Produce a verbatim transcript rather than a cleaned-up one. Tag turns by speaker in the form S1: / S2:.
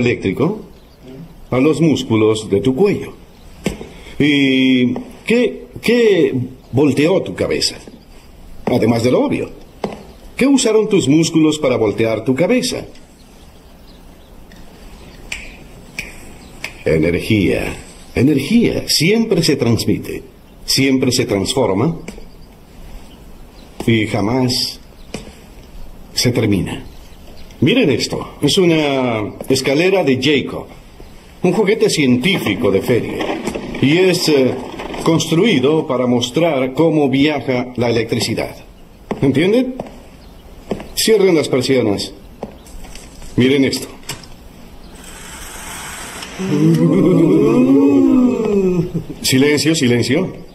S1: eléctrico a los músculos de tu cuello. ¿Y qué, qué volteó tu cabeza? Además de lo obvio. ¿Qué usaron tus músculos para voltear tu cabeza? Energía. Energía siempre se transmite, siempre se transforma y jamás se termina. Miren esto, es una escalera de Jacob, un juguete científico de feria, y es eh, construido para mostrar cómo viaja la electricidad. ¿Entienden? Cierren las persianas. Miren esto. Silencio, silencio.